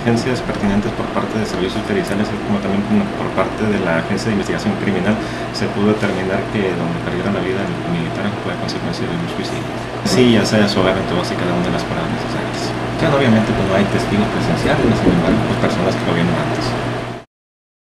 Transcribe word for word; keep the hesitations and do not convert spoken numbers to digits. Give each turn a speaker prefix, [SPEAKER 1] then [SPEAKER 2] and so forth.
[SPEAKER 1] diligencias pertinentes por parte de servicios periciales, así como también como por parte de la Agencia de Investigación Criminal, se pudo determinar que donde perdiera la vida el militar fue a consecuencia de un suicidio. Sí, ya sea su hogar en todas y cada una de las paradas necesarias. Claro, obviamente pues no hay testigos presenciales, sin embargo, pues personas que lo vieron antes.